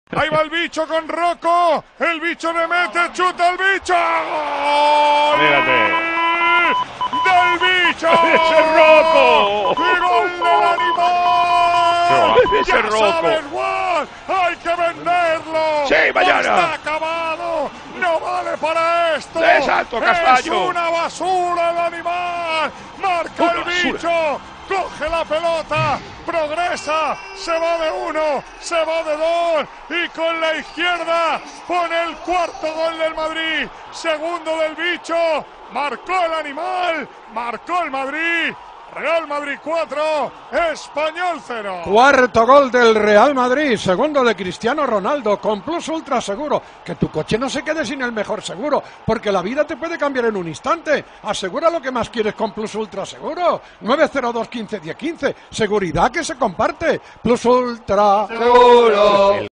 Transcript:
Ahí va el bicho con Rocco. El bicho le mete, chuta el bicho. ¡Gol! Fíjate. ¡Del bicho! ¡Ese es Rocco! ¡Y gol del animal! ¡Ese ¡Ya es Rocco! sabes, Juan! ¡Hay que venderlo! ¡Sí, mañana! ¡Está acabado! ¡No vale para esto! ¡Exacto, Castaño! ¡Es una basura el animal! ¡Marca ¡Una el basura! bicho! Coge la pelota, progresa, se va de uno, se va de dos y con la izquierda pone el cuarto gol del Madrid, segundo del bicho, marcó el animal, marcó el Madrid. Real Madrid 4, Español 0. Cuarto gol del Real Madrid, segundo de Cristiano Ronaldo, con Plus Ultra Seguro. Que tu coche no se quede sin el mejor seguro, porque la vida te puede cambiar en un instante. Asegura lo que más quieres con Plus Ultra Seguro. 902 15 10 15. Seguridad que se comparte. Plus Ultra Seguro.